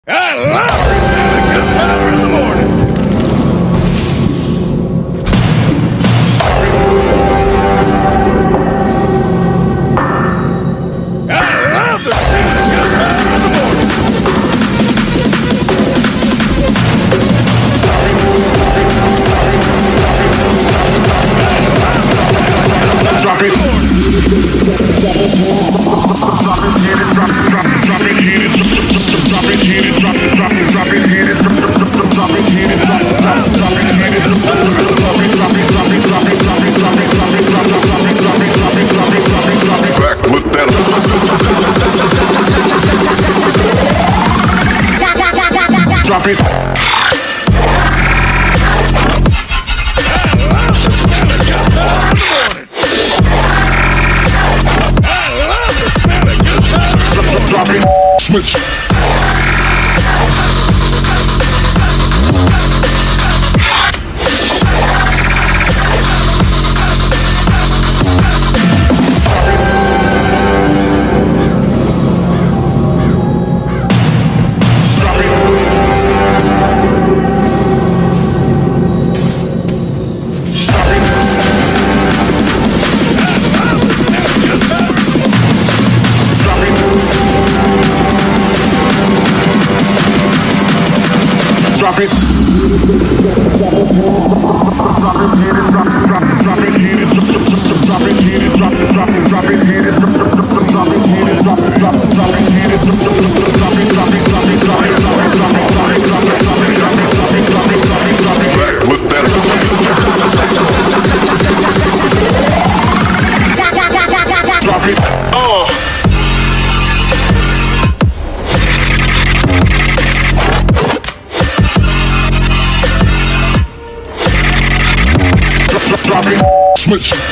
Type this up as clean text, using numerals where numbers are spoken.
I love the smell of gunpowder in the morning. I love the smell of gunpowder in the morning. Drop it. Back with that. Drop it. Drop it. Switch. Drop it. Switch.